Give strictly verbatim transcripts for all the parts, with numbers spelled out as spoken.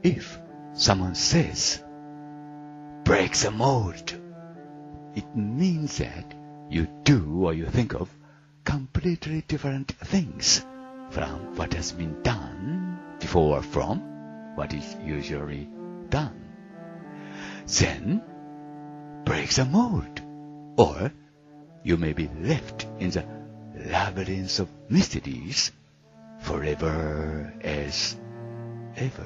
if someone says, break the mold, it means that you do or you think of completely different things from what has been done before or from what is usually done. Then, break the mold, or you may be left in the labyrinth of mysteries forever as ever.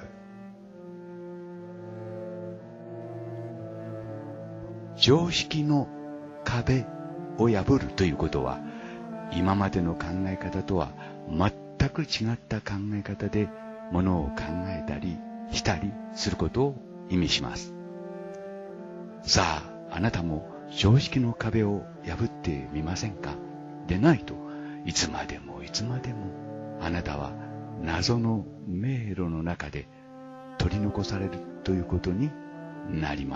常識の壁を破るということは、今までの考え方とは全く違った考え方でものを考えたりしたりすることを意味します。さあ、あなたも常識の壁を破ってみませんか？でないといつまでもいつまでもあなたは謎の迷路の中で取り残されるということになります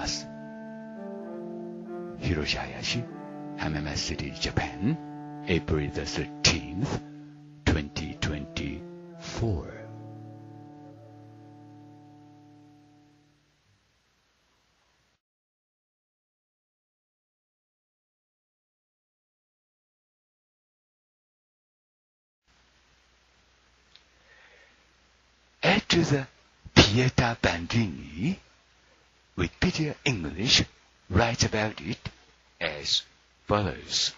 。Hiroshi Hayashi, Hamama City, Japan, April the thirteenth, twenty twenty-four. Add to the Pieta Bandini, Wikipedia English writes about it as follows.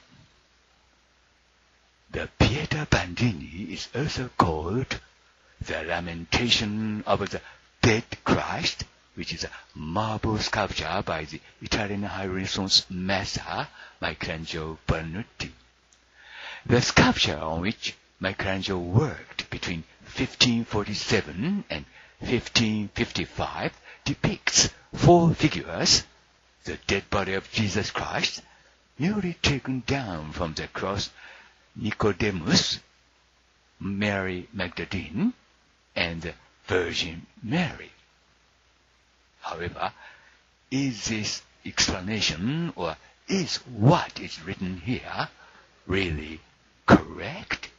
The Pieta Bandini is also called the Lamentation of the Dead Christ, which is a marble sculpture by the Italian High Renaissance master Michelangelo Buonarroti. The sculpture on which Michelangelo worked between fifteen forty-seven and fifteen fifty-five depicts four figures: the dead body of Jesus Christ, newly taken down from the cross, Nicodemus, Mary Magdalene, and the Virgin Mary. However, is this explanation, or is what is written here really correct?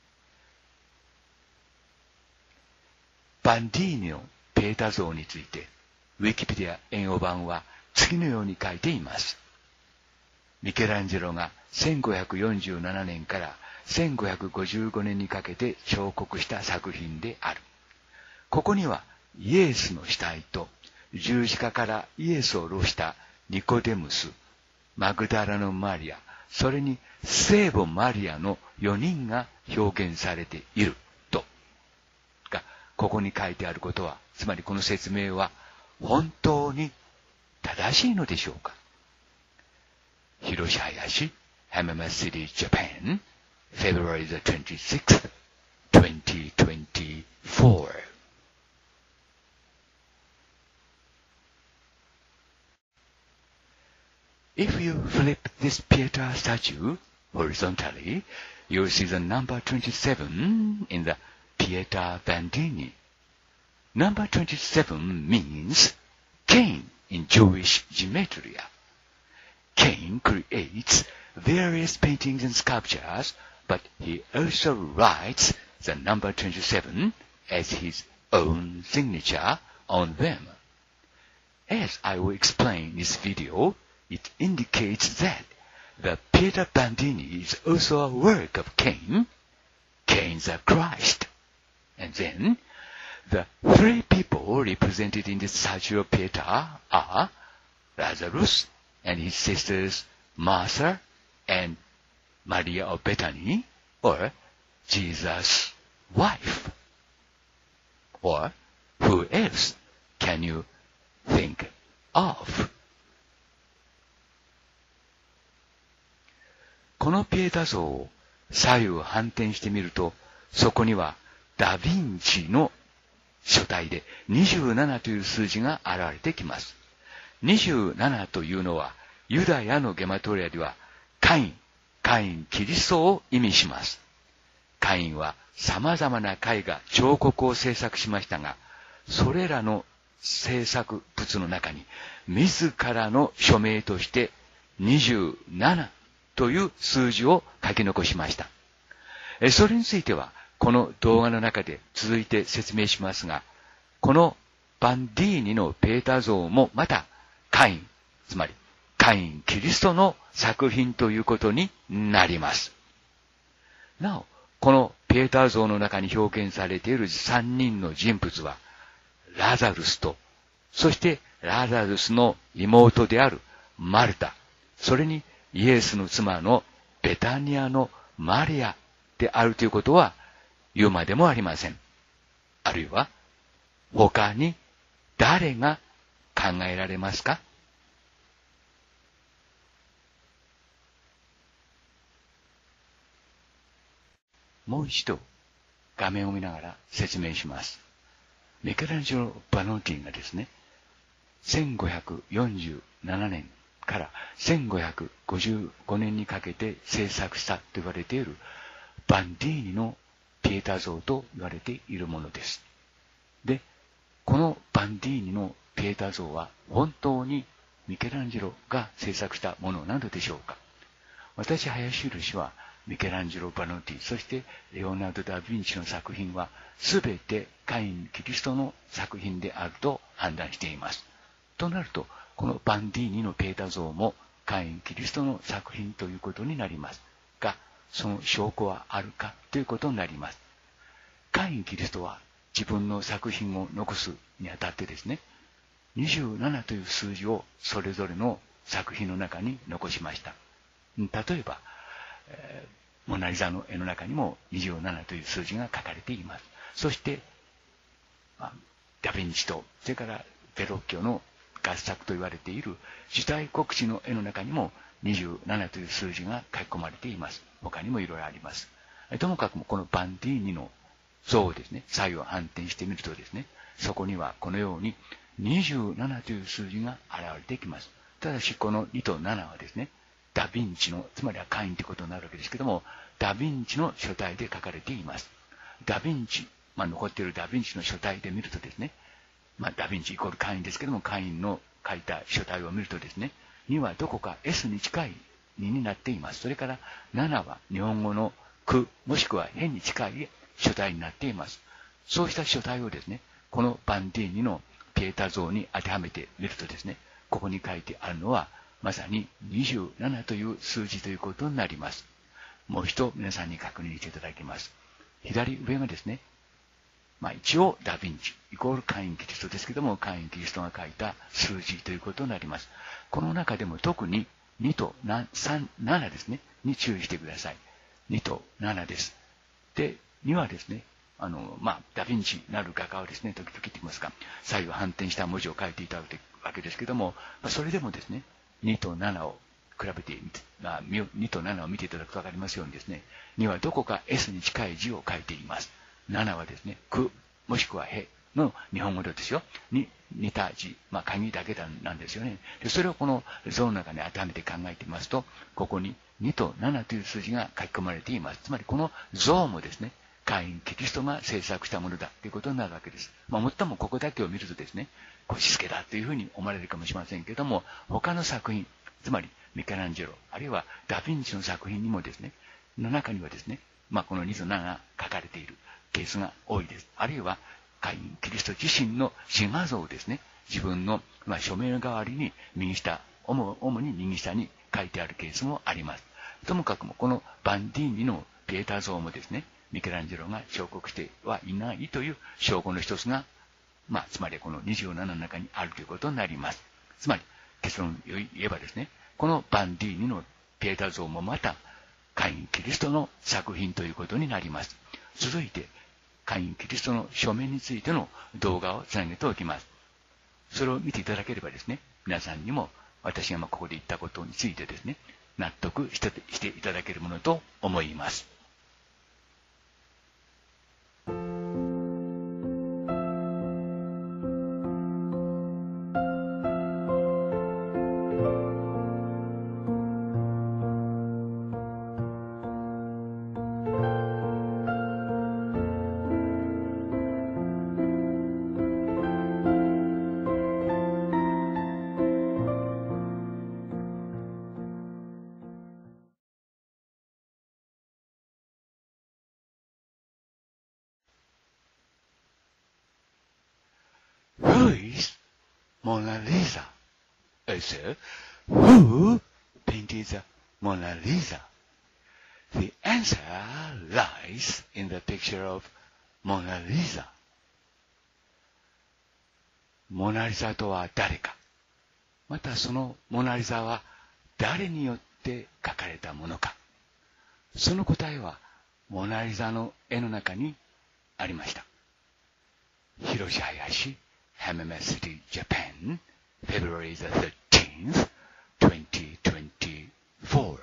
バンディーニのペータ像について、ウィキペディア英語版は次のように書いています。ミケランジェロがせんごひゃくよんじゅうななねんからせんごひゃくごじゅうごねんにかけて彫刻した作品である。ここにはイエスの死体と十字架からイエスを下ろしたニコデムス、マグダラのマリア、それに聖母マリアのよにんが表現されていると。が、ここに書いてあることは、つまりこの説明は本当に正しいのでしょうか？ Hiroshi Hayashi, Hamama City, Japan, February the twenty-sixth, twenty twenty-four. If you flip this Pieta statue horizontally, you'll see the number twenty-seven in the Pieta Bandini. Number twenty-seven means Cain in Jewish gematria. Cain creates various paintings and sculptures, but he also writes the number twenty-seven as his own signature on them. As I will explain in this video, it indicates that the Pieta Bandini is also a work of Cain, Cain the Christ. And then, the three people represented in the statue of Pieta are Lazarus and his sisters Martha and Maria of Bethany, or Jesus' wife. Or who else can you think of? このピエタ像を左右反転してみると、そこにはダ・ヴィンチの書体でにじゅうななという数字が現れてきます。にじゅうななというのはユダヤのゲマトリアではカイン、カイン、キリストを意味します。カインは様々な絵画、彫刻を制作しましたが、それらの制作物の中に自らの署名としてにじゅうななという数字を書き残しました。それについてはこの動画の中で続いて説明しますが、このバンディーニのペーター像もまたカイン、つまりカイン・キリストの作品ということになります。なお、このペーター像の中に表現されている三人の人物は、ラザルスと、そしてラザルスの妹であるマルタ、それにイエスの妻のベタニアのマリアであるということは言うまでもありません。あるいは、他に誰が考えられますか？もう一度画面を見ながら説明します。ミケランジェロ・バノティがですね、せんごひゃくよんじゅうななねんからせんごひゃくごじゅうごねんにかけて制作したと言われているバンディーニのピエタ像と言われているものです。で、このバンディーニのピエタ像は本当にミケランジェロが制作したものなのでしょうか？私、林印はミケランジェロ・バノティ、そしてレオナルド・ダ・ヴィンチの作品はすべてカイン・キリストの作品であると判断しています。となると、このバンディーニのペータ像もカイン・キリストの作品ということになりますが、その証拠はあるかということになります。カイン・キリストは自分の作品を残すにあたってですね、にじゅうななという数字をそれぞれの作品の中に残しました。例えば、えーモナリザの絵の中にもにじゅうななという数字が書かれています。そして、まあ、ダヴィンチと、それからベロッキョの合作と言われている時代国史の絵の中にもにじゅうななという数字が書き込まれています。他にもいろいろあります。ともかくもこのバンディーニの像をですね、左右反転してみるとですね、そこにはこのようににじゅうななという数字が現れてきます。ただしこのにとななはですね、ダヴィンチの、つまりはカインということになるわけですけども、ダヴィンチの書体で書かれています。ダヴィンチ、まあ、残っているダヴィンチの書体で見るとですね、まあ、ダヴィンチイコールカインですけども、カインの書いた書体を見るとですね、にはどこか S に近いにになっています。それからななは日本語のく、もしくは変に近い書体になっています。そうした書体をですね、このバンディーニのピエタ像に当てはめてみるとですね、ここに書いてあるのは、まさににじゅうななという数字ということになります。もう一度皆さんに確認していただきます。左上がですね、まあ一応ダヴィンチイコールカイン・キリストですけども、カイン・キリストが書いた数字ということになります。この中でも特ににとさん、ななですね、に注意してください。にとななです。で、にはですね、あの、まあ、ダヴィンチなる画家はですね、時々言っていますか、左右反転した文字を書いていたわけですけども、まあ、それでもですね、にとななを比べて、まあ、にとななを見ていただくとわかりますようにですね、にはどこか S に近い字を書いています。ななはですね、く、もしくはへの日本語でですよ、に、似た字、まあ、鍵だけなんですよね。で、それをこの像の中に当てはめて考えてみますと、ここににとななという数字が書き込まれています。つまりこの像もですね、カイン・キリストが制作したものだということになるわけです。まあ、もっともここだけを見るとですね、腰付けだというふうに思われるかもしれませんけども、他の作品、つまりミケランジェロ、あるいはダヴィンチの作品にもですね、の中にはですね、まあ、このにとななが書かれているケースが多いです。あるいは、カイン・キリスト自身の自画像をですね、自分の、まあ、署名の代わりに右下、主に右下に書いてあるケースもあります。ともかくもこのバンディーニのピエタ像もですね、ミケランジェロが彫刻してはいないという証拠の一つが、まあ、つまりこのにじゅうななの中にあるということになります。つまり、結論を言えばですね、このバンディーニのピエタ像もまた、カイン・キリストの作品ということになります。続いて、カイン・キリストの書面についての動画をつなげておきます。それを見ていただければですね、皆さんにも私がここで言ったことについてですね、納得していただけるものと思います。 Mona Lisa? Also, who painted the Mona Lisa? The answer lies in the picture of Mona Lisa. モナリザとは誰か、またそのモナリザは誰によって描かれたものか、その答えはモナリザの絵の中にありました。Hiroshi Hayashi, Hamame City, Japan, February the thirteenth, twenty twenty-four.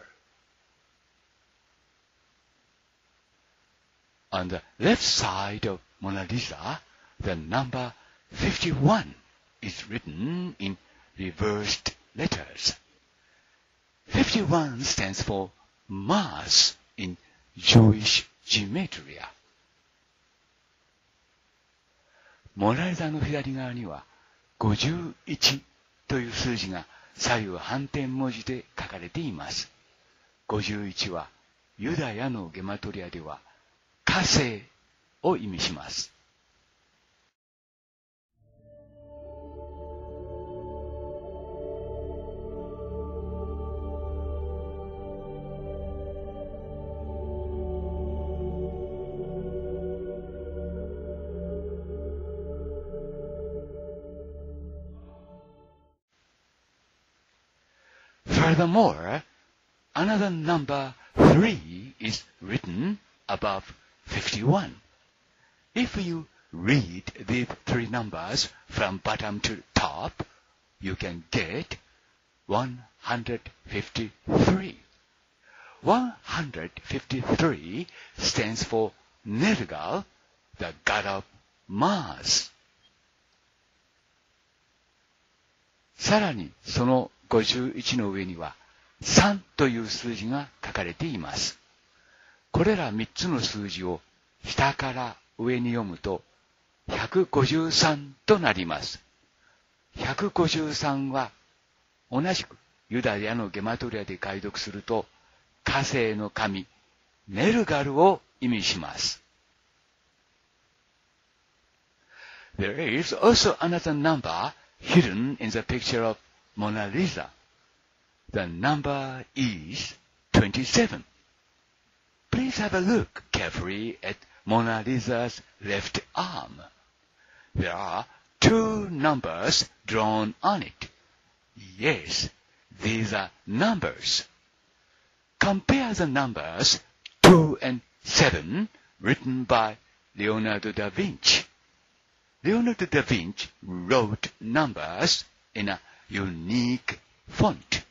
On the left side of Mona Lisa, the number fifty-one is written in reversed letters. fifty-one stands for Mars in Jewish gematria. モナリザの左側にはごじゅういちという数字が左右反転文字で書かれています。ごじゅういちはユダヤのゲマトリアでは火星を意味します。Furthermore, another number three is written above fifty-one. If you read these three numbers from bottom to top, you can get one hundred fifty-three. one hundred fifty-three stands for Nergal, the god of Mars. さらにそのごじゅういちの上にはさんという数字が書かれています。これらみっつの数字を下から上に読むとひゃくごじゅうさんとなります。ひゃくごじゅうさんは同じくユダヤのゲマトリアで解読すると火星の神ネルガルを意味します。There is also another number hidden in the picture of Mona Lisa. The number is twenty-seven. Please have a look carefully at Mona Lisa's left arm. There are two numbers drawn on it. Yes, these are numbers. Compare the numbers two and seven written by Leonardo da Vinci. Leonardo da Vinci wrote numbers in a unique font.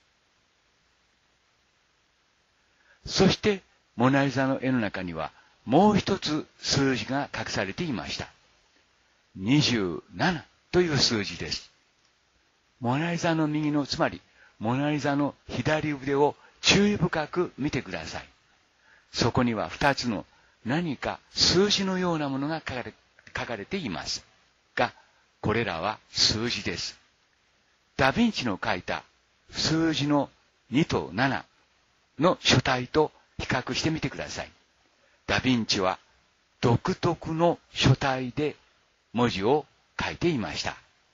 そしてモナリザの絵の中にはもう一つ数字が隠されていました。にじゅうななという数字です。モナリザの右の、つまりモナリザの左腕を注意深く見てください。そこには二つの何か数字のようなものが書かれ、書かれています。が、これらは数字です。ダヴィンチの書いた数字のにとななの書体と比較してみてください。ダヴィンチは独特の書体で文字を書いていました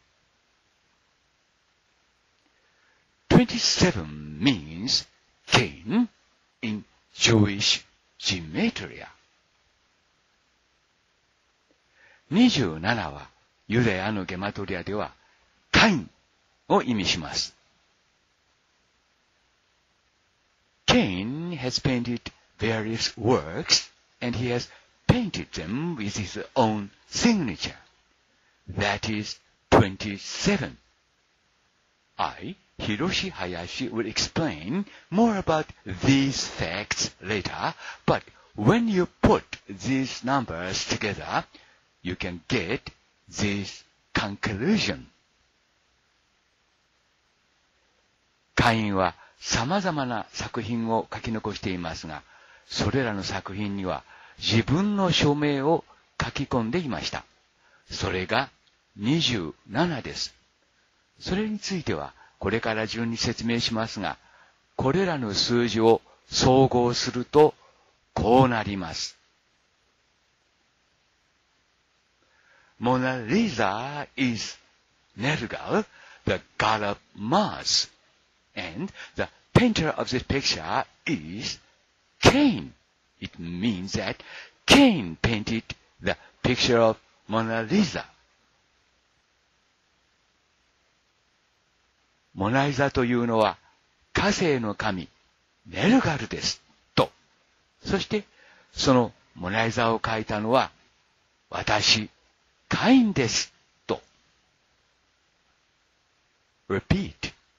。twenty-seven means Cain in Jewish gematria. にじゅうななはユダヤのゲマトリアではカインを意味します。Cain has painted various works and he has painted them with his own signature. That is twenty-seven. I, Hiroshi Hayashi, will explain more about these facts later, but when you put these numbers together, you can get this conclusion. カインは様々な作品を書き残していますが、それらの作品には自分の署名を書き込んでいました。それがにじゅうななです。それについてはこれから順に説明しますが、これらの数字を総合するとこうなります。Mona Lisa is Nergal, the god of Mars. And the painter of this picture is Cain. It means that Cain painted the picture of Mona Lisa. モナリザというのは火星の神ネルガルですと。そしてそのモナリザを描いたのは私カインですと。Repeat.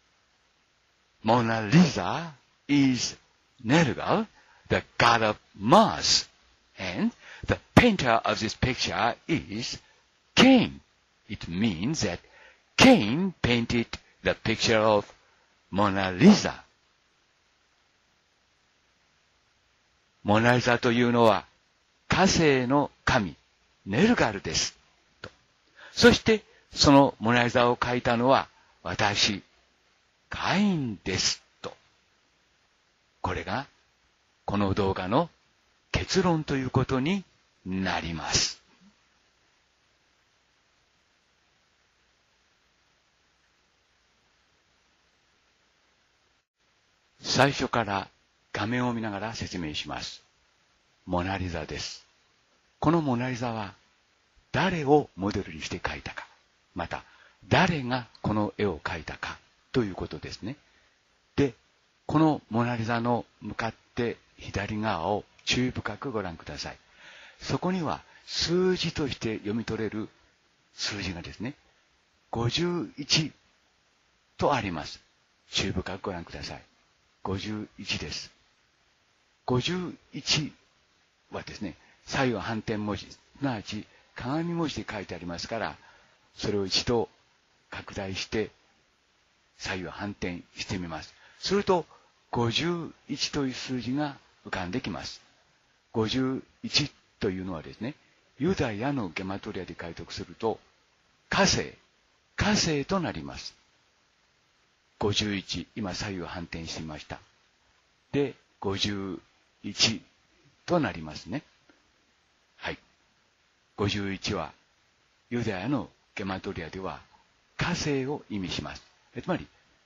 Mona Lisa is Nergal, the god of Mars, and the painter of this picture is Cain. It means that Cain painted the picture of Mona Lisa. モナリザというのは火星の神ネルガルですと。そしてそのモナリザを描いたのは私カインですと。これがこの動画の結論ということになります。最初から画面を見ながら説明します。モナリザです。このモナリザは誰をモデルにして描いたか、また誰がこの絵を描いたかということですね。で、このモナリザの向かって左側を注意深くご覧ください。そこには数字として読み取れる数字がですね、ごじゅういちとあります。注意深くご覧ください。ごじゅういちです。ごじゅういちはですね、左右反転文字、すなわち鏡文字で書いてありますから、それを一度拡大して左右反転してみます。すると、ごじゅういちという数字が浮かんできます。ごじゅういちというのはですね、ユダヤのゲマトリアで解読すると、火星、火星となります。ごじゅういち、今左右反転してみました。で、ごじゅういちとなりますね。はい。ごじゅういちは、ユダヤのゲマトリアでは火星を意味します。つまり、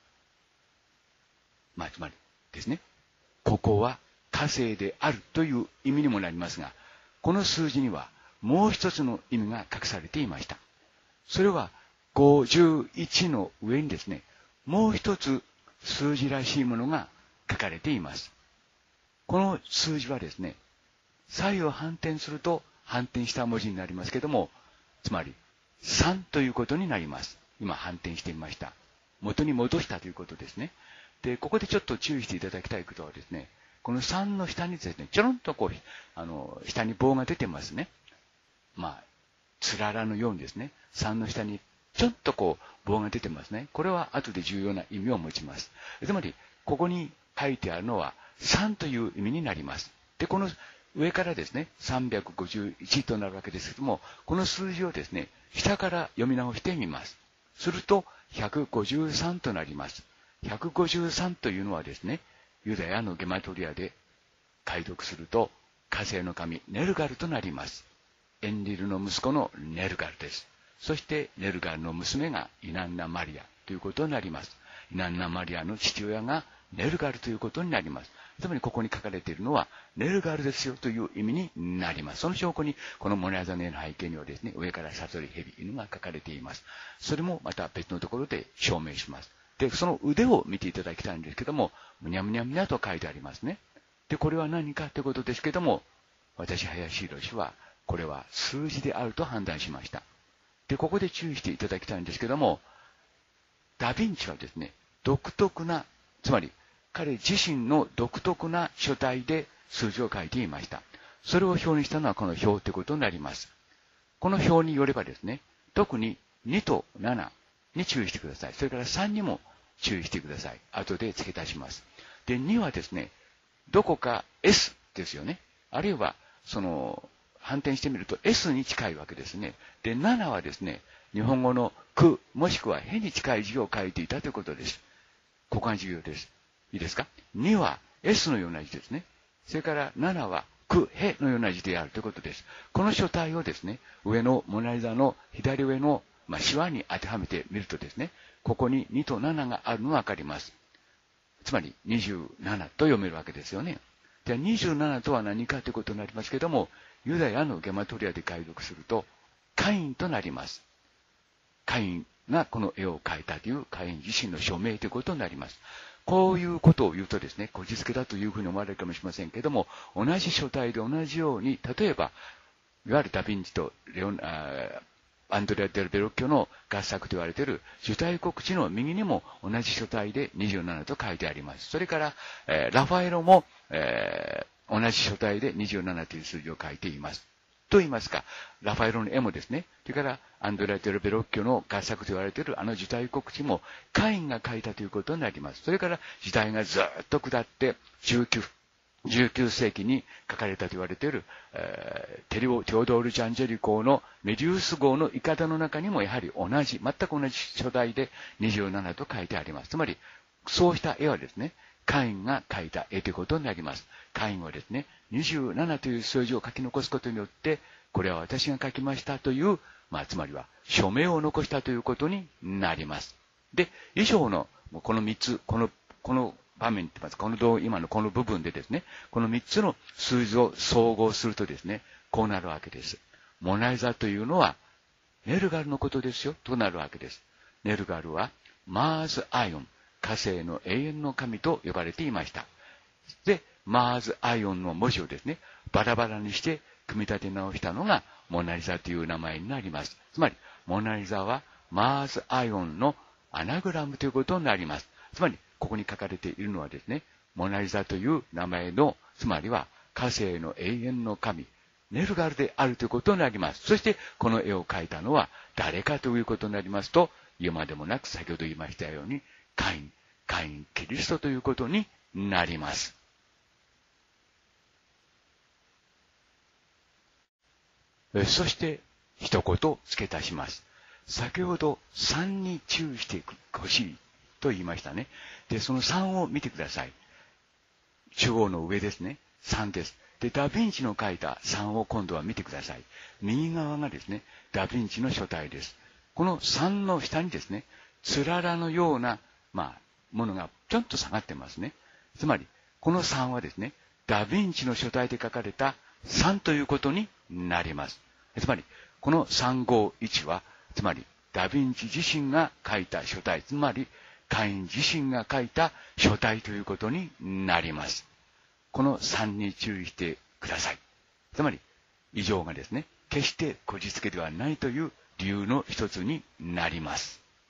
まあ、つまりですね、ここは火星であるという意味にもなりますが、この数字にはもう一つの意味が隠されていました。それはごじゅういちの上にですね、もう一つ数字らしいものが書かれています。この数字はですね、左右を反転すると反転した文字になりますけども、つまりさんということになります。今反転してみました。元に戻したということですね。で、ここでちょっと注意していただきたいことはですね、このさんの下にですね、ちょろんとこう、あの、下に棒が出てますね。まあ、つららのようにですね、さんの下にちょっとこう、棒が出てますね。これは後で重要な意味を持ちます。つまり、ここに書いてあるのはさんという意味になります。で、この上からですね、さんびゃくごじゅういちとなるわけですけども、この数字をですね、下から読み直してみます。すると、ひゃくごじゅうさんとなります。ひゃくごじゅうさんというのはですね、ユダヤのゲマトリアで解読すると、火星の神ネルガルとなります。エンリルの息子のネルガルです。そしてネルガルの娘がイナンナ・マリアということになります。イナンナ・マリアの父親がネルガルということになります。つまりここに書かれているのはネルガルですよという意味になります。その証拠にこのモナリザの絵の背景にはですね、上からサソリ、ヘビ、犬が書かれています。それもまた別のところで証明します。で、その腕を見ていただきたいんですけども、むにゃむにゃむにゃと書いてありますね。で、これは何かということですけども、私、林博士はこれは数字であると判断しました。で、ここで注意していただきたいんですけども、ダ・ヴィンチはですね、独特な、つまり彼自身の独特な書体で数字を書いていました。それを表にしたのはこの表ということになります。この表によればですね、特ににとななに注意してください。それからさんにも注意してください。後で付け足します。で、にはですね、どこか エス ですよね。あるいは、その、反転してみると エス に近いわけですね。で、ななはですね、日本語のく、もしくはへに近い字を書いていたということです。交換授業です。いいですか？ に は エス のような字ですね。それからななはく、へのような字であるということです。この書体をですね、上のモナリザの左上のまあ、手話に当てはめてみるとですね、ここににとなながあるのがわかります。つまりにじゅうななと読めるわけですよね。ではにじゅうななとは何かということになりますけれども、ユダヤのゲマトリアで解読すると、カインとなります。カインがこの絵を描いたというカイン自身の署名ということになります。こういうことを言うとですね、こじつけだというふうに思われるかもしれませんけれども、同じ書体で同じように、例えば、いわゆるダ・ヴィンチとレオンあアンドレア・デル・ベロッキョの合作と言われている受胎告知の右にも同じ書体でにじゅうななと書いてあります。それから、えー、ラファエロも、えー、同じ書体でにじゅうななという数字を書いています。と言いますか、ラファエロの絵もですね、それからアンドレア・デル・ベロッキョの合作と言われているあの受胎告知もカインが書いたということになります。それから時代がずっと下ってじゅうきゅうじゅうきゅうせいきに書かれたと言われている、えー、テリオ・テオドール・ジャンジェリコのメデュース号のイカダの中にもやはり同じ、全く同じ書体でにじゅうななと書いてあります。つまり、そうした絵はですね、カインが描いた絵ということになります。カインはですね、にじゅうななという数字を書き残すことによって、これは私が書きましたという、まあ、つまりは署名を残したということになります。で、以上の、このみっつ、この、この、場面って言います。この今のこの部分でですね、このみっつの数字を総合するとですね、こうなるわけです。モナリザというのは、ネルガルのことですよ、となるわけです。ネルガルは、マーズ・アイオン、火星の永遠の神と呼ばれていました。で、マーズ・アイオンの文字をですね、バラバラにして組み立て直したのが、モナリザという名前になります。つまり、モナリザは、マーズ・アイオンのアナグラムということになります。つまり、ここに書かれているのはですね、モナリザという名前の、つまりは火星の永遠の神、ネルガルであるということになります。そして、この絵を描いたのは誰かということになりますと、言うまでもなく先ほど言いましたように、カイン、カイン・キリストということになります。そして、一言付け足します。先ほどさんに注意してほしいと言いましたね。で、そのさんを見てください。中央の上ですね。さんです。で、ダ・ヴィンチの書いたさんを今度は見てください。右側がですね、ダ・ヴィンチの書体です。このさんの下にですね、つららのような、まあ、ものがちょんと下がってますね。つまり、このさんはですね、ダ・ヴィンチの書体で書かれたさんということになります。つまり、このさんごいちは、つまり、ダ・ヴィンチ自身が書いた書体、つまり、カイン自身が書いた書体ということになります。このさんに注意してください。つまり、以上がですね、決してこじつけではないという理由の一つになります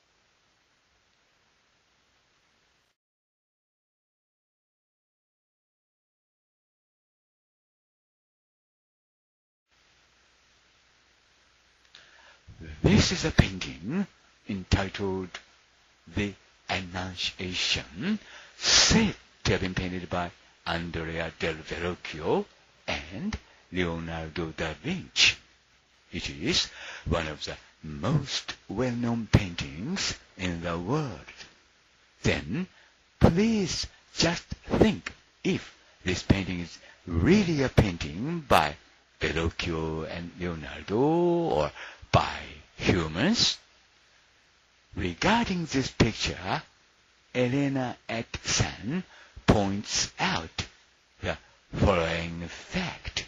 。This is a painting entitled The Annunciation, said to have been painted by Andrea del Verrocchio and Leonardo da Vinci. It is one of the most well-known paintings in the world. Then, please just think if this painting is really a painting by Verrocchio and Leonardo or by humans. Regarding this picture, Elena Atsan points out the following fact.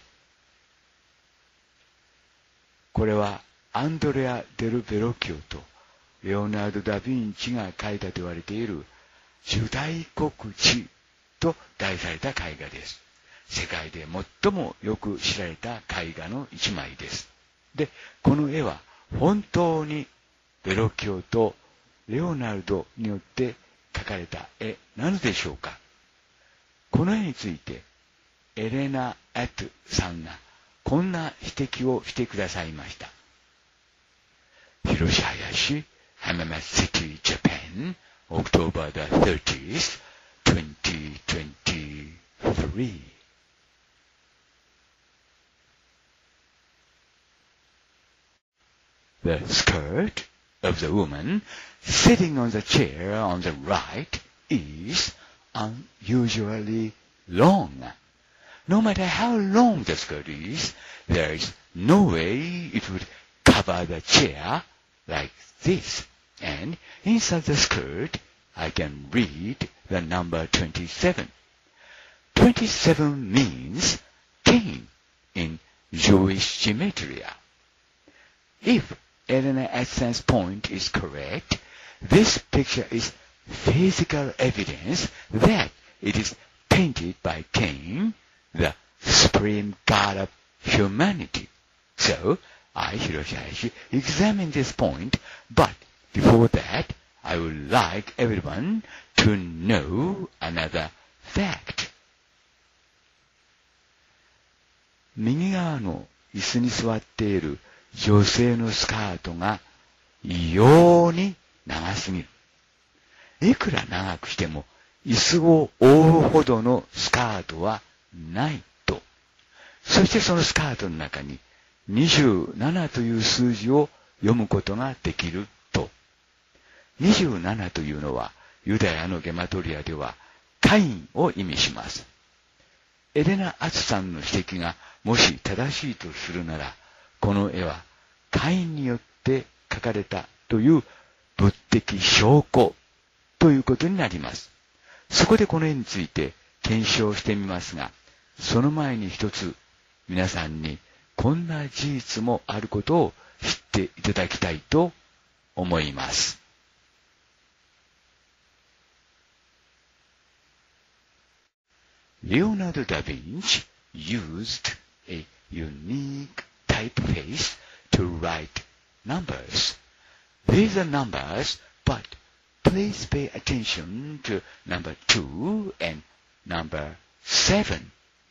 これはアンドレア・デル・ベロッキオとレオナルド・ダ・ヴィンチが描いたと言われている受胎告知と題された絵画です。世界で最もよく知られた絵画の一枚です。で、この絵は本当にベロッキオとレオナルドによって描かれた絵なのでしょうか。この絵についてエレナ・アトさんがこんな指摘をしてくださいました。広林、浜松 City, Japan, October the thirtieth, twenty twenty-three. The skirt of the woman sitting on the chair on the right is unusually long. No matter how long the skirt is, there is no way it would cover the chair like this. And inside the skirt, I can read the number twenty-seven. twenty-seven means cane in Jewish gematria. If Elena Atsan's point is correct, this picture is physical evidence that it is painted by Cain, the supreme god of humanity. So, I, Hiroshi Hayashi, examine this point, but before that, I would like everyone to know another fact. 右側の椅子に座っている女性のスカートが異様に長すぎる。いくら長くしても椅子を覆うほどのスカートはないと。そしてそのスカートの中ににじゅうななという数字を読むことができると。にじゅうななというのはユダヤのゲマトリアではカインを意味します。エレナ・アツさんの指摘がもし正しいとするなら、この絵はカインによって描かれたという物的証拠ということになります。そこでこの絵について検証してみますが、その前に一つ皆さんにこんな事実もあることを知っていただきたいと思います。Leonardo da Vinci used a unique typeface to write numbers. These are numbers, but please pay attention to number two and number seven.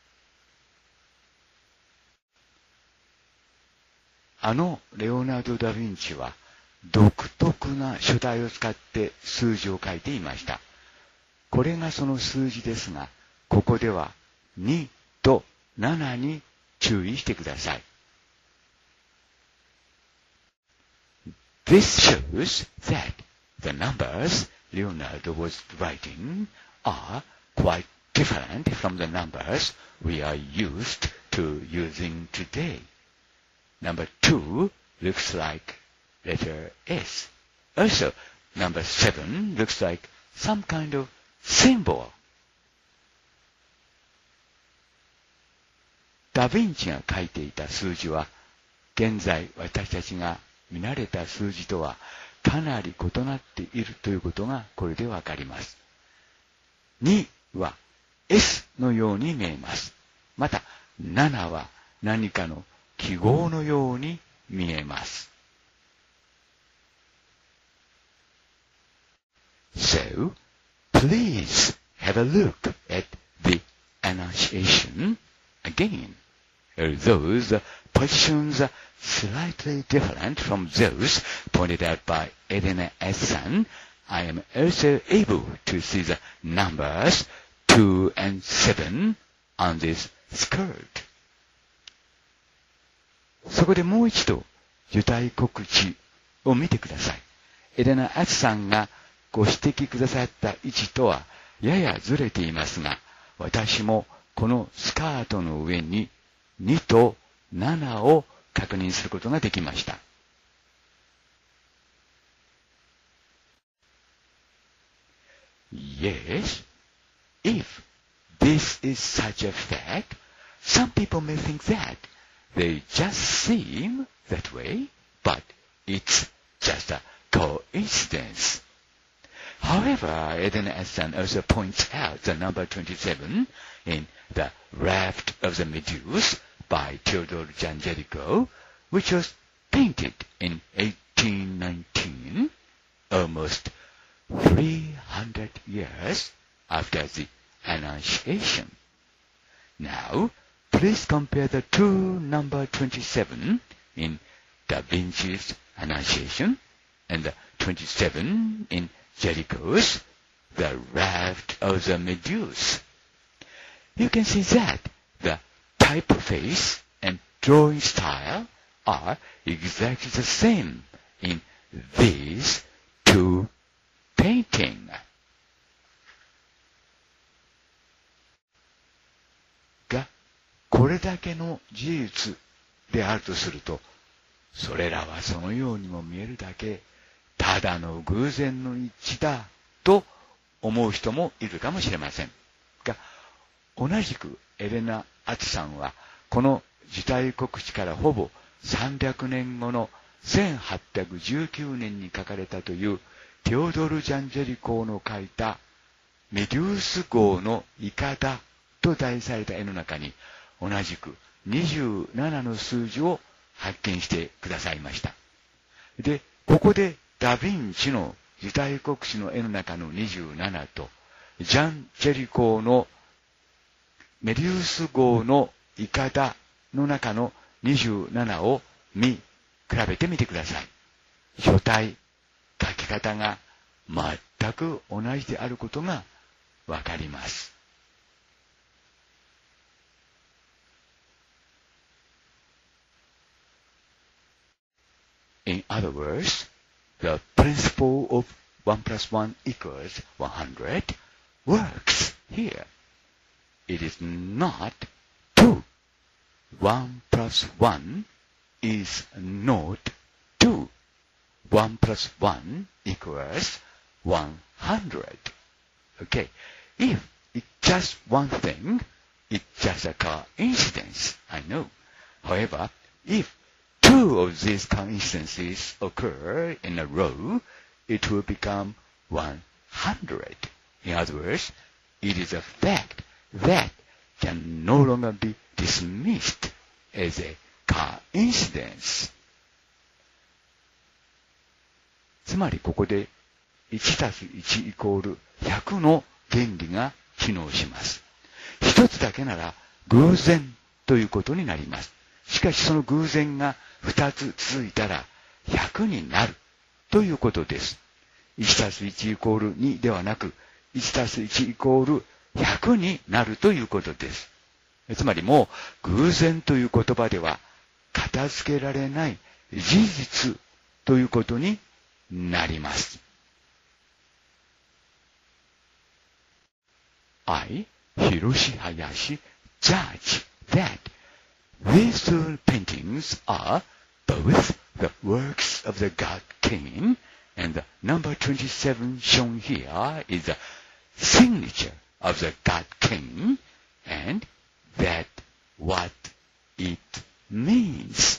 あのレオナルド・ダ・ヴィンチは独特な書体を使って数字を書いていました。これがその数字ですが、ここではにとななに注意してください。This shows that the numbers Leonardo was writing are quite different from the numbers we are used to using today. Number two looks like letter S. Also, number seven looks like some kind of symbol. ダ・ヴィンチが書いていた数字は、現在私たちが見慣れた数字とはかなり異なっているということがこれでわかります。には S のように見えます。またななは何かの記号のように見えます。So, please have a look at the annunciation again. Those positions are slightly different from those pointed out by Elena Atsan. I am also able to see the numbers two and seven on this skirt. そこでもう一度、受胎告知を見てください。エレナ・アツさんがご指摘くださった位置とはややずれていますが、私もこのスカートの上ににとななを確認することができました。Yes, if this is such a fact, some people may think that they just seem that way, but it's just a coincidence. However, Eden Atsan also points out the number twenty-seven in The Raft of the Medusa by Theodore Jangelico, which was painted in eighteen nineteen, almost three hundred years after the Annunciation. Now, please compare the two number twenty-seven in Da Vinci's Annunciation and the twenty-seven in Jericho's The Raft of the Medusa. You can see that the typeface and drawing style are exactly the same in these two paintings. が、これだけの事実であるとすると、 それらはそのようにも見えるだけ、ただの偶然の一致だと思う人もいるかもしれませんが、同じくエレナ・アツさんは、この受胎告知からほぼさんびゃくねんごのせんはっぴゃくじゅうきゅうねんに書かれたというテオドル・ジャンジェリコーの書いたメデュース号のイカダと題された絵の中に同じくにじゅうななの数字を発見してくださいました。で、ここでダ・ヴィンチの受胎告知の絵の中のにじゅうななとジャン・ジェリコーのメデュース号のイカダの中のにじゅうななを見比べてみてください。書体、書き方が全く同じであることがわかります。In other words, the principle of one plus one equals one hundred works here. It is not two. one plus one is not two. one plus one equals one hundred. Okay, if it's just one thing, it's just a coincidence, I know. However, if two of these coincidences occur in a row, it will become one hundred. In other words, it is a fact that can no longer be dismissed as a coincidence. つまりここでいちたすいちイコールひゃくの原理が機能します。一つだけなら偶然ということになります。しかしその偶然が二つ続いたらひゃくになるということです。いちたすいちイコールにではなく、いちたすいちイコールひゃくになるということです。つまりもう偶然という言葉では片付けられない事実ということになります。I, Hiroshi Hayashi, judge that these two paintings are both the works of the God King, and the number twenty-seven shown here is the signature of the God King, and that what it means.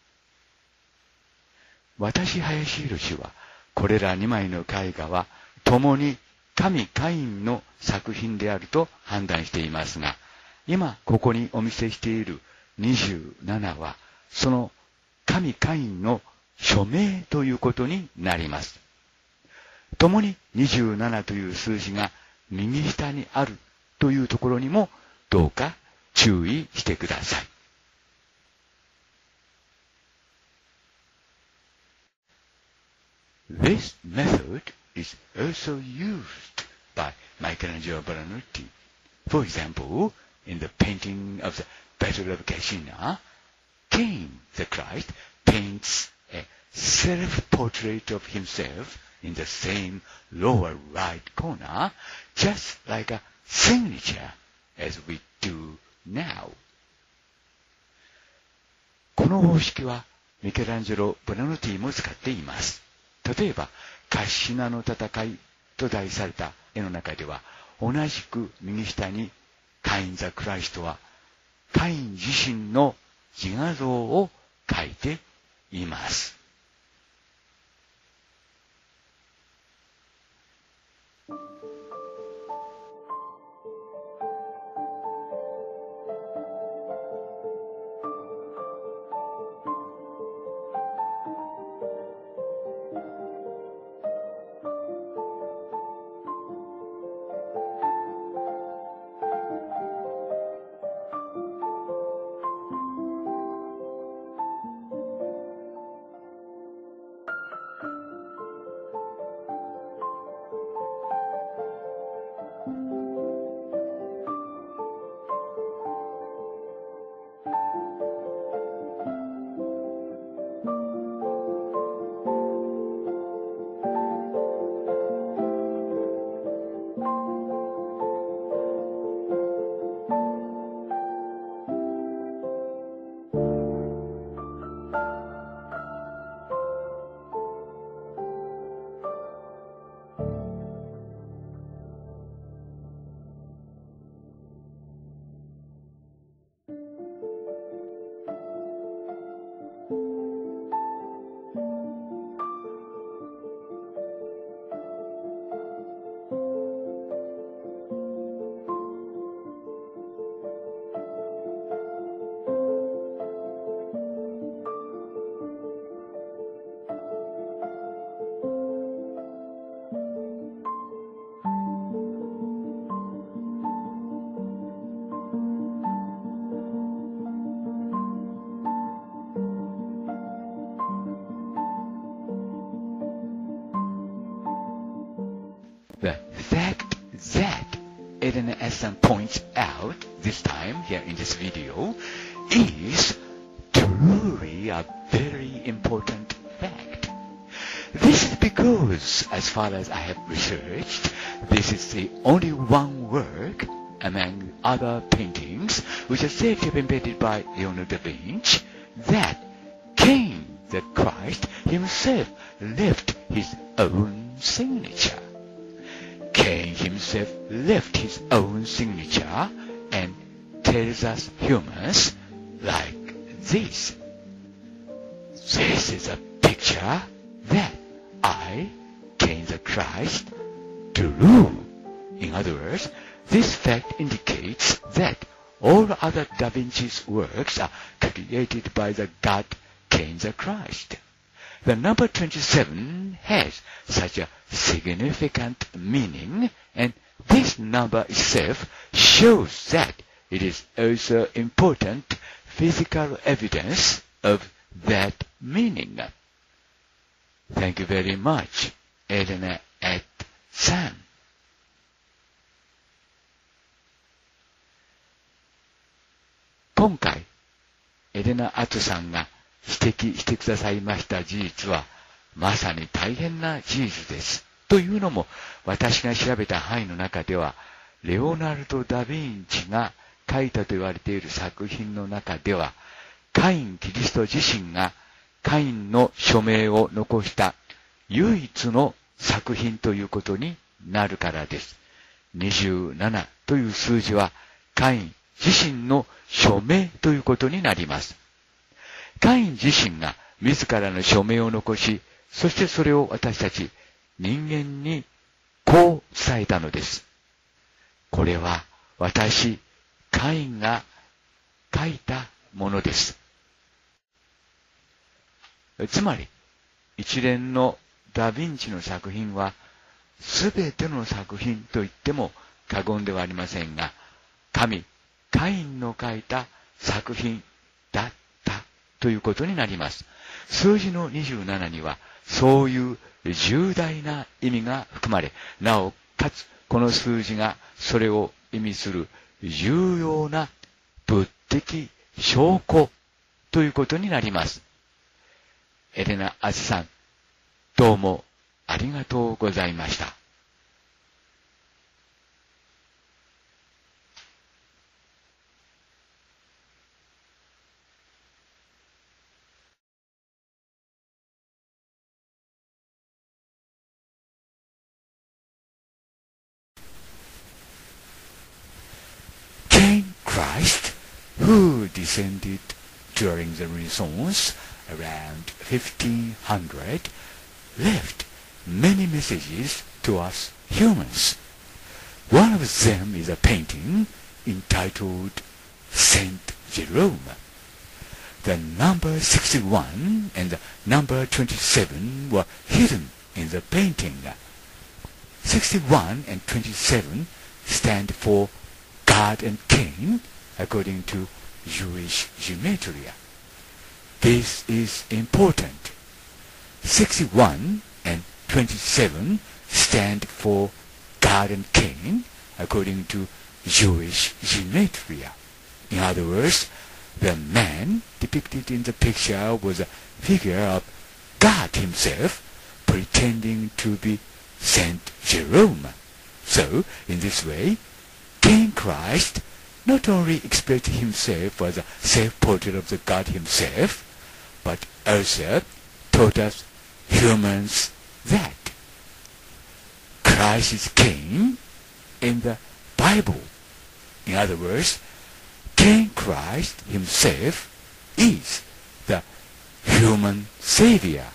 私、林博は、これらにまいの絵画は、共に神カインの作品であると判断していますが、今ここにお見せしているにじゅうななは、その神カインの署名ということになります。共ににじゅうななという数字が右下にあるというところにもどうか注意してください。This method is also used by Michelangelo Buonarroti. For example, in the painting of the Battle of Cascina, Cain the Christ paints a self-portrait of himself in the same lower right corner, just like a signature as we do now. この方式はミケランジェロ・ブナノティも使っています。例えば、カッシナの戦いと題された絵の中では、同じく右下にカイン・ザ・クライストは、カイン自身の自画像を描いています。 The fact that Elena Aslan points out this time here in this video is truly a very important fact. This is because, as far as I have researched, this is the only one work among other paintings which are said to have been painted by Leonardo da Vinci that Cain the Christ himself left his own signature. Cain himself left his own signature and tells us humans like this. This is a picture that I, Cain the Christ, drew. In other words, this fact indicates that all other Da Vinci's works are created by the God Cain the Christ. The number twenty-seven has such a significant meaning, and this number itself shows that it is also important physical evidence of that meaning. Thank you very much, Elena et San. 今回、エレナ・アツさんが指摘してくださいました事実は、まさに大変な事実です。というのも、私が調べた範囲の中では、レオナルド・ダ・ヴィンチが書いたと言われている作品の中では、カイン・キリスト自身がカインの署名を残した唯一の作品ということになるからです。にじゅうななという数字は、カイン自身の署名ということになります。カイン自身が自らの署名を残し、そしてそれを私たち人間にこう伝えたのです。これは私、カインが書いたものです。つまり、一連のダ・ヴィンチの作品は、すべての作品と言っても過言ではありませんが、神、カインの書いた作品だったということになります。数字のにじゅうななには、そういう重大な意味が含まれ、なおかつこの数字がそれを意味する重要な物的証拠ということになります。エレナ・アツさん、どうもありがとうございました。Christ, who descended during the Renaissance around fifteen hundred, left many messages to us humans. One of them is a painting entitled Saint Jerome. The number sixty-one and the number twenty-seven were hidden in the painting. sixty-one and twenty-seven stand for God and Cain, according to Jewish gematria. This is important. sixty-one and twenty-seven stand for God and Cain, according to Jewish gematria. In other words, the man depicted in the picture was a figure of God himself, pretending to be Saint Jerome. So, in this way, Cain Christ not only expressed himself as a self-portrait of the God himself, but also taught us humans that Christ is Cain in the Bible. In other words, Cain Christ himself is the human Savior.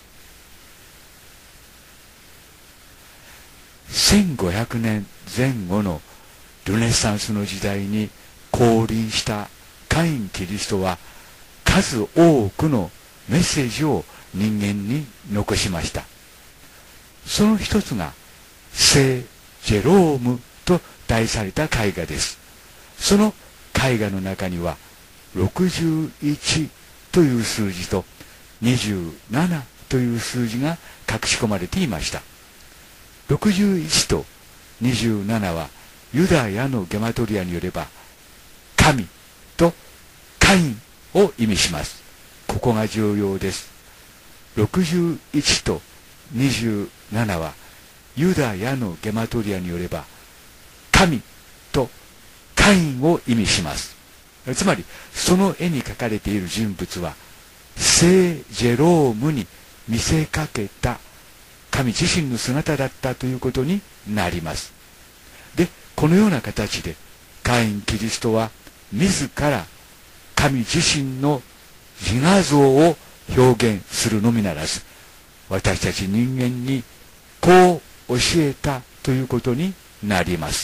せんごひゃくねんぜん後のルネサンスの時代に降臨したカイン・キリストは数多くのメッセージを人間に残しました。その一つが聖ジェロームと題された絵画です。その絵画の中にはろくじゅういちという数字とにじゅうななという数字が隠し込まれていました。 ろくじゅういちとにじゅうななはユダヤのゲマトリアによれば神とカインを意味します。ここが重要です。ろくじゅういちとにじゅうななはユダヤのゲマトリアによれば神とカインを意味します。つまりその絵に描かれている人物は聖ジェロームに見せかけた神自身の姿だったということになります。で、このような形でカイン・キリストは自ら神自身の自画像を表現するのみならず、私たち人間にこう教えたということになります。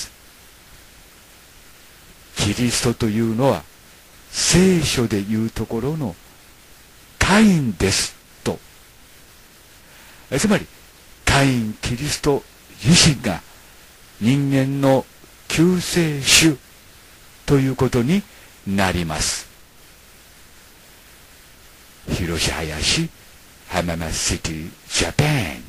キリストというのは聖書でいうところのカインですと。つまりカイン・キリスト自身が人間の救世主ということになります。広し林浜松シティジャパン。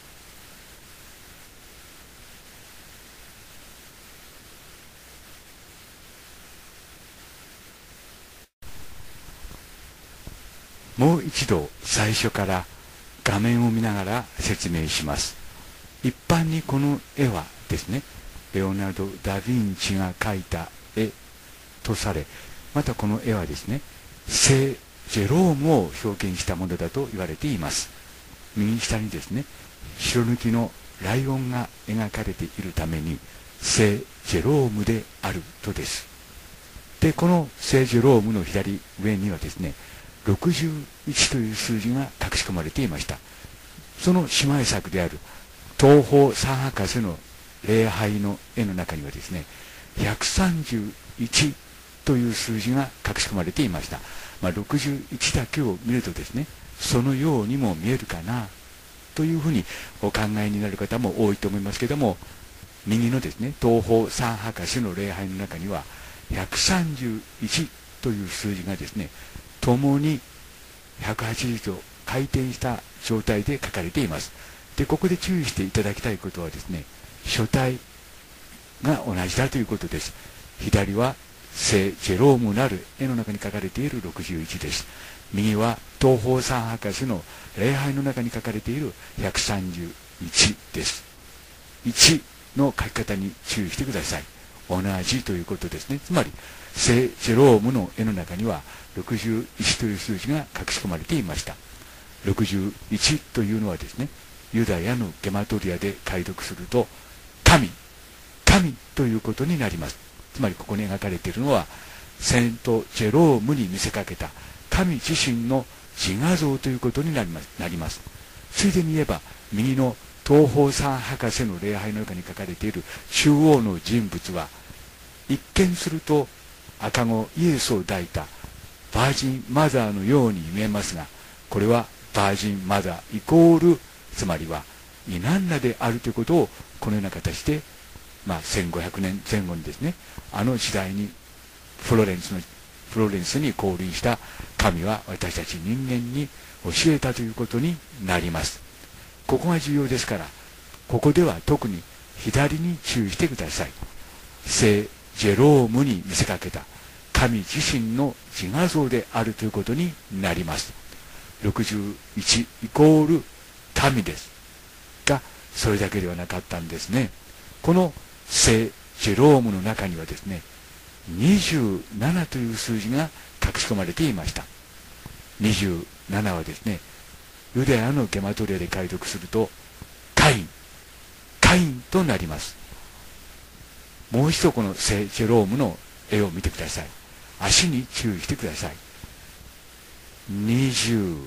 もう一度最初から画面を見ながら説明します。一般にこの絵はですね、レオナルド・ダ・ヴィンチが描いた絵とされ、またこの絵はですね、聖ジェロームを表現したものだと言われています。右下にですね、白抜きのライオンが描かれているために聖ジェロームであるとです。で、この聖ジェロームの左上にはですね、ろくじゅういちという数字が隠し込まれていました。その姉妹作である東方三博士の礼拝の絵の中にはですね、ひゃくさんじゅういちという数字が隠し込まれていました。まあ、ろくじゅういちだけを見るとですね、そのようにも見えるかなというふうにお考えになる方も多いと思いますけども、右のですね、東方三博士の礼拝の中にはひゃくさんじゅういちという数字がですね、共にひゃくはちじゅうど回転した状態で書かれています。で、ここで注意していただきたいことはですね、書体が同じだということです。左は聖ジェロームなる絵の中に書かれているろくじゅういちです。右は東方三博士の礼拝の中に書かれているひゃくさんじゅういちです。いちの書き方に注意してください。同じということですね。つまり聖ジェロームの絵の中にはろくじゅういちという数字が隠し込まれていました。ろくじゅういちというのはですね、ユダヤのゲマトリアで解読すると神、神ということになります。つまりここに描かれているのはセントジェロームに見せかけた神自身の自画像ということになります。なります。ついでに言えば右の東方三博士の礼拝の中に書かれている中央の人物は一見すると赤子イエスを抱いたバージンマザーのように見えますが、これはバージンマザーイコール、つまりはイナンナであるということをこのような形で、まあ、せんごひゃくねんぜん後にですね、あの時代にフロレンスのフロレンスに降臨した神は私たち人間に教えたということになります。ここが重要ですから、ここでは特に左に注意してください。聖ジェロームに見せかけた神自身の自画像であるということになります。ろくじゅういちイコール神ですが、それだけではなかったんですね。この聖ジェロームの中にはですね、にじゅうななという数字が隠し込まれていました。にじゅうななはですね、ユダヤのゲマトリアで解読するとカイン、カインとなります。もう一度この聖ジェロームの絵を見てください。足に注意してください。にじゅ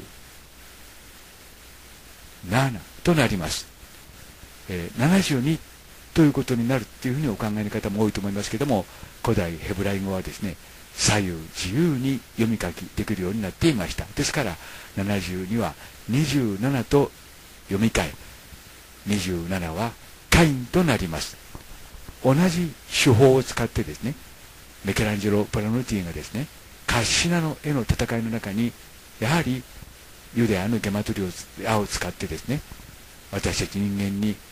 うななとなります。えー、ななじゅうにということになるっていうふうにお考えの方も多いと思いますけども、古代ヘブライ語はですね、左右自由に読み書きできるようになっていました。ですからななじゅうにはにじゅうななと読み替え、にじゅうななはカインとなります。同じ手法を使ってですね、ミケランジェロ・プラノティがですね、カッシナの絵の戦いの中にやはりユダヤのゲマトリアを使ってですね、私たち人間に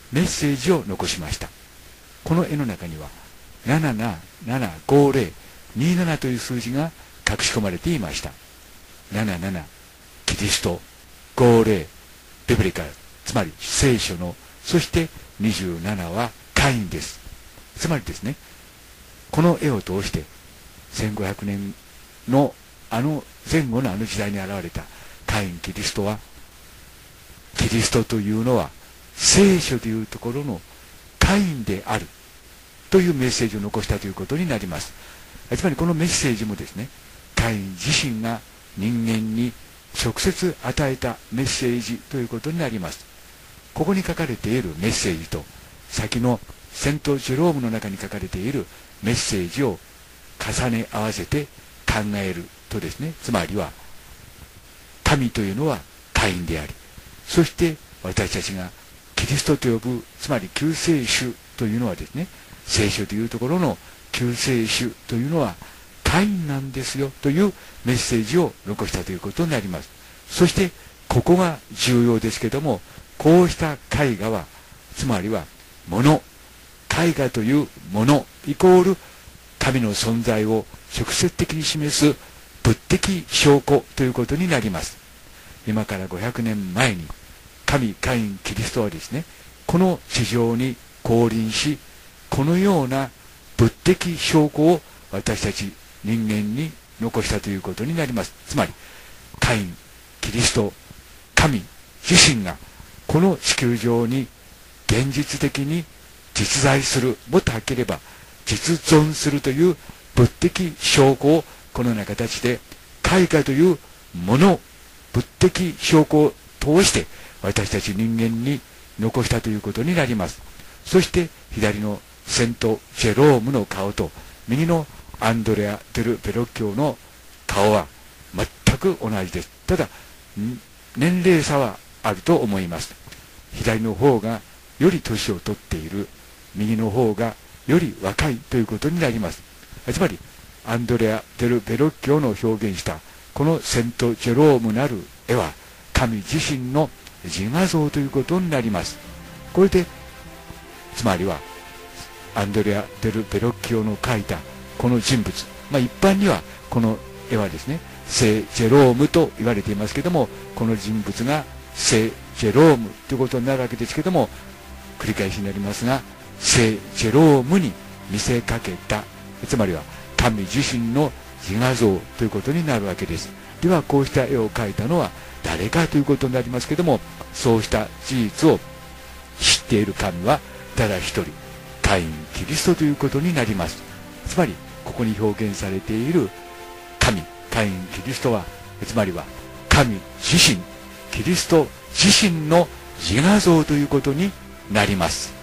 メッセージを残しました。この絵の中にはなななななごぜろにななという数字が隠し込まれていました。ななななキリスト、ごぜろビブリカル、つまり聖書の、そしてにじゅうななはカインです。つまりですね、この絵を通してせんごひゃくねんのあの前後のあの時代に現れたカイン・キリストは、キリストというのは聖書というところのカインであるというメッセージを残したということになります。つまりこのメッセージもですね、カイン自身が人間に直接与えたメッセージということになります。ここに書かれているメッセージと先のセント・ジェロームの中に書かれているメッセージを重ね合わせて考えるとですね、つまりは神というのはカインであり、そして私たちがキリストと呼ぶ、つまり救世主というのはですね、聖書というところの救世主というのはカインなんですよというメッセージを残したということになります。そしてここが重要ですけども、こうした絵画は、つまりは物、絵画というものイコール神の存在を直接的に示す物的証拠ということになります。今からごひゃくねんまえに神カインキリストはですね、この地上に降臨し、このような物的証拠を私たち人間に残したということになります。つまりカインキリスト神自身がこの地球上に現実的に実在する、もっとはっきり言えば実存するという物的証拠をこのような形で絵画というもの、物的証拠を通して私たち人間に残したということになります。そして左のセント・ジェロームの顔と右のアンドレア・デル・ベロッキョの顔は全く同じです。ただ年齢差はあると思います。左の方がより年を取っている、右の方がより若いということになります。つまりアンドレア・デル・ベロッキョの表現したこのセント・ジェロームなる絵は神自身の自画像ということになります。これでつまりはアンドレア・デル・ベロッキョの描いたこの人物、まあ、一般にはこの絵はですね聖ジェロームと言われていますけども、この人物が聖ジェロームということになるわけですけども、繰り返しになりますが聖ジェロームに見せかけた、つまりは神自身の自画像ということになるわけです。ではこうした絵を描いたのは誰かということになりますけども、そうした事実を知っている神はただ一人、カインキリストということになります。つまりここに表現されている神カインキリストは、つまりは神自身、キリスト自身の自画像ということになります。